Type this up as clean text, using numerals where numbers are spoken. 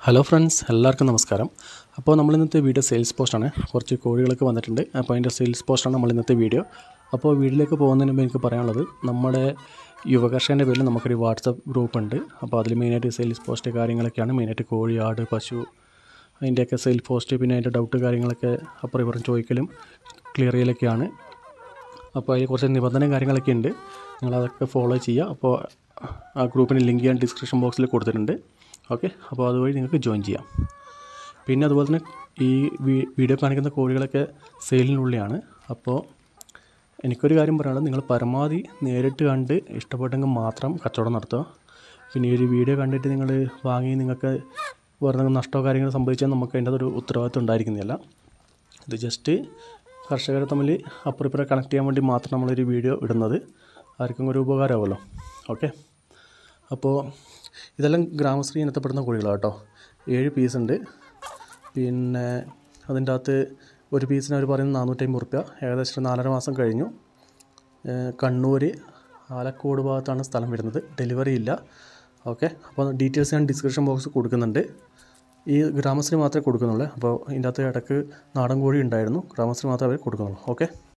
Hello friends, എല്ലാവർക്കും നമസ്കാരം. അപ്പോൾ നമ്മൾ ഇന്നത്തെ വീഡിയോ സെയിൽസ് പോസ്റ്റാണ്. കുറച്ച് കോഴികളൊക്കെ വന്നിട്ടുണ്ട്. അപ്പോൾ അതിൻ്റെ സെയിൽസ് പോസ്റ്റാണ് നമ്മൾ ഇന്നത്തെ വീഡിയോ. അപ്പോൾ വീഡിയോയിലേക്ക് പോകുന്നതിന് മുമ്പ് എനിക്ക് പറയാനുള്ളത്, നമ്മുടെ യുവകർഷകൻ്റെ പേരിൽ നമുക്കൊരു വാട്സപ്പ് ഗ്രൂപ്പ് ഉണ്ട്. അപ്പോൾ അതിൽ മെയിനായിട്ട് സെയിൽസ് പോസ്റ്റ് കാര്യങ്ങളൊക്കെയാണ്. മെയിനായിട്ട് കോഴി, ആട്, പശു, അതിൻ്റെയൊക്കെ സെയിൽ പോസ്റ്റ്, പിന്നെ അതിൻ്റെ ഡൗട്ട് കാര്യങ്ങളൊക്കെ അപ്പുറം ഇപ്പുറം ചോദിക്കലും ക്ലിയർ ചെയ്യലൊക്കെയാണ്. അപ്പോൾ അതിൽ കുറച്ച് നിബന്ധനയും കാര്യങ്ങളൊക്കെ ഉണ്ട്. നിങ്ങളതൊക്കെ ഫോളോ ചെയ്യുക. അപ്പോൾ ആ ഗ്രൂപ്പിൻ്റെ ലിങ്ക് ഞാൻ ഡിസ്ക്രിപ്ഷൻ ബോക്സിൽ കൊടുത്തിട്ടുണ്ട്. ഓക്കെ, അപ്പോൾ അതുവഴി നിങ്ങൾക്ക് ജോയിൻ ചെയ്യാം. പിന്നെ അതുപോലെ തന്നെ ഈ വീഡിയോ കാണിക്കുന്ന കോഴികളൊക്കെ സെയിലിനുള്ളിലാണ്. അപ്പോൾ എനിക്കൊരു കാര്യം പറയാനുള്ളത്, നിങ്ങൾ പരമാവധി നേരിട്ട് കണ്ട് ഇഷ്ടപ്പെട്ടെങ്കിൽ മാത്രം കച്ചവടം നടത്തുക. പിന്നെ ഈ ഒരു വീഡിയോ കണ്ടിട്ട് നിങ്ങൾ വാങ്ങി നിങ്ങൾക്ക് വേറെ നഷ്ടമോ കാര്യങ്ങളോ സംഭവിച്ചാൽ നമുക്ക് അതിൻ്റെ ഒരു ഉത്തരവാദിത്വം ഉണ്ടായിരിക്കുന്നില്ല. ഇത് ജസ്റ്റ് കർഷകരെ തമ്മിൽ അപ്പുറം ഇപ്പുറം കണക്ട് ചെയ്യാൻ വേണ്ടി മാത്രം നമ്മളൊരു വീഡിയോ ഇടുന്നത്. ആർക്കും ഒരു ഉപകാരമാവുമല്ലോ. ഓക്കെ, അപ്പോൾ ഇതെല്ലാം ഗ്രാമശ്രീ ഇനത്തിൽപ്പെടുന്ന കോഴികളാണ് കേട്ടോ. 7 പീസുണ്ട്. പിന്നെ അതിൻ്റെ അകത്ത് ഒരു പീസിന് അവർ പറയുന്നത് 450 റുപ്യ. ഏകദേശം 4.5 മാസം കഴിഞ്ഞു. കണ്ണൂർ ആലക്കോട് ഭാഗത്താണ് സ്ഥലം വരുന്നത്. ഡെലിവറി ഇല്ല. ഓക്കെ, അപ്പോൾ ഡീറ്റെയിൽസ് ഞാൻ ഡിസ്ക്രിപ്ഷൻ ബോക്സ് കൊടുക്കുന്നുണ്ട്. ഈ ഗ്രാമശ്രീ മാത്രമേ കൊടുക്കുന്നുള്ളൂ. അപ്പോൾ ഇതിൻ്റെ അകത്ത് ഇടയ്ക്ക് നാടൻ കോഴി ഉണ്ടായിരുന്നു. ഗ്രാമശ്രീ മാത്രമേ അവർ കൊടുക്കുന്നുള്ളൂ. ഓക്കെ.